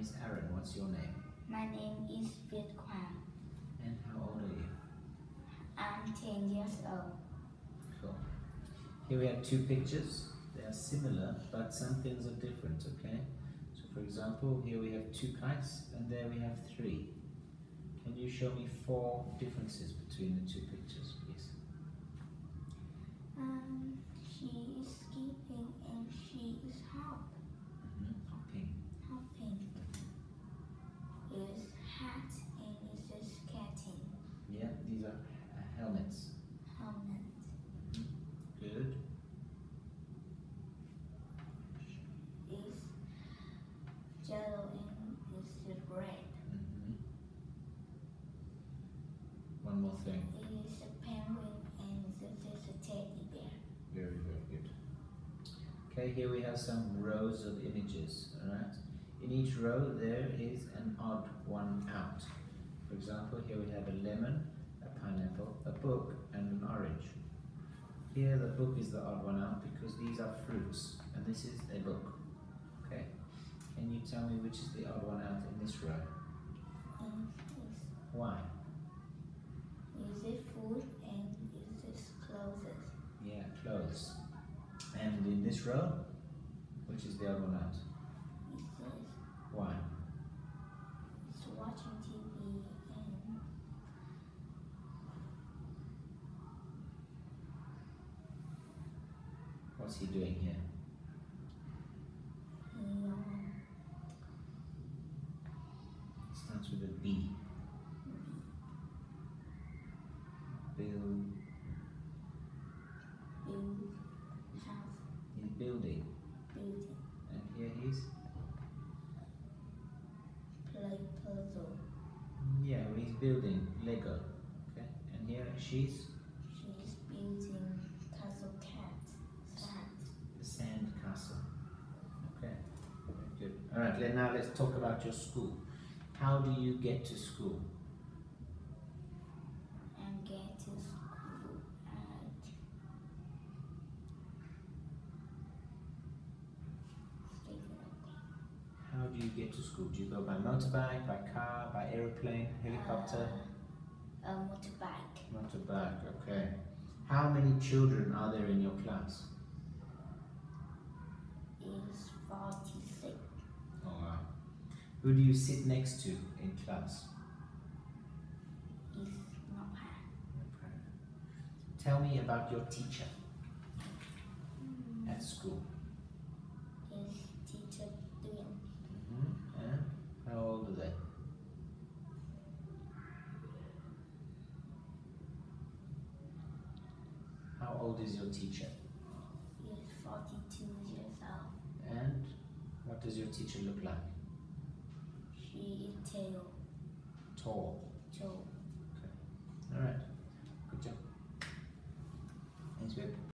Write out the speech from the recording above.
is Aaron. What's your name? My name is Việt Quang. And how old are you? I'm 10 years old. Cool. Here we have two pictures. They are similar, but some things are different, okay? So for example, here we have two kites, and there we have three. Can you show me four differences between the two pictures, please? She is skipping and she is Hopping. hopping. Is hat and is skating. Yeah, these are helmets. Helmet. Good. Is yellow and is red. One more thing. It is a penguin and this is a teddy bear. Very, very good. Okay, here we have some rows of images, alright? In each row there is an odd one out. For example, here we have a lemon, a pineapple, a book, and an orange. Here the book is the odd one out because these are fruits, and this is a book. Okay? Can you tell me which is the odd one out in this row? Why? Is it food and is it clothes? Yeah, clothes. And in this row, which is the odd one out? It says Why? it's watching TV and What's he doing here? Starts with a B. He's building. And here he's? play puzzle. Yeah, well, he's building Lego. Okay, and here she's? She's building castle sand. The sand castle. Okay, very good. Alright, now let's talk about your school. How do you get to school? And get to school How do you get to school? Do you go by motorbike, by car, by aeroplane, helicopter? a motorbike. Motorbike, okay. How many children are there in your class? Is 46. Oh wow. Who do you sit next to in class? Is not high. Tell me about your teacher at school. Is teacher doing? And how old are they? How old is your teacher? Is 42 years old. And what does your teacher look like? She is tall. Tall. Tall.